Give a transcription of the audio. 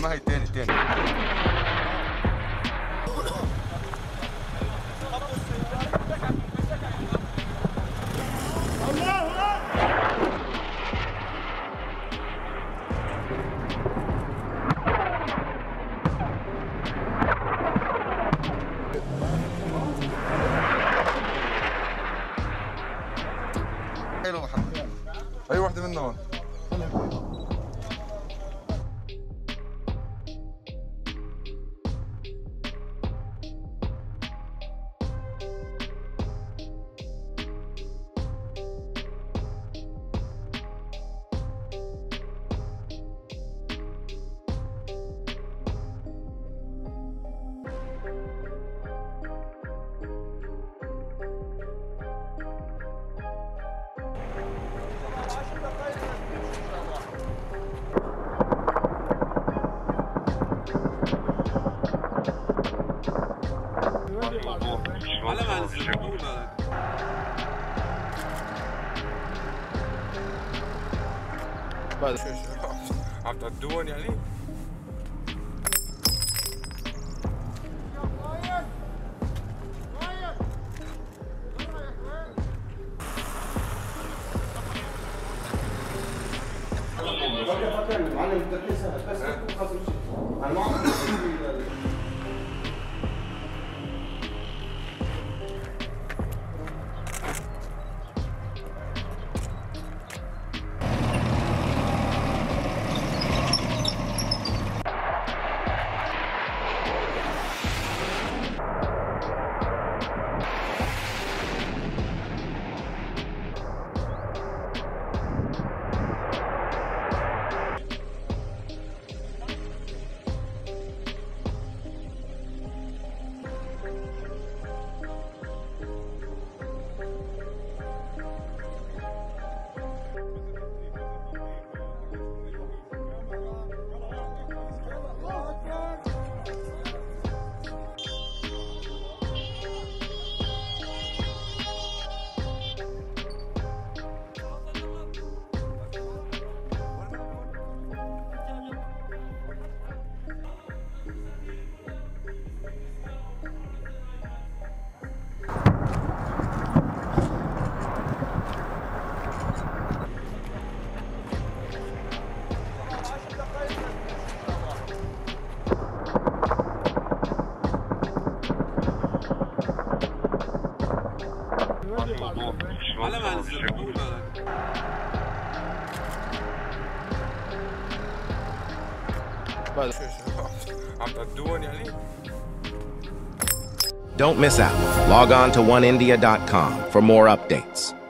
ما هي تاني حلو محمد. اي واحدة منهم هون. على ما نزل بعد عم تعدون يعني؟ فكر المعلم التركي سهل بس تكون خاصة شيء انا ما عم على ما نزل بعد عم تعدون يعني؟ Don't miss out. Log on to oneindia.com for more updates.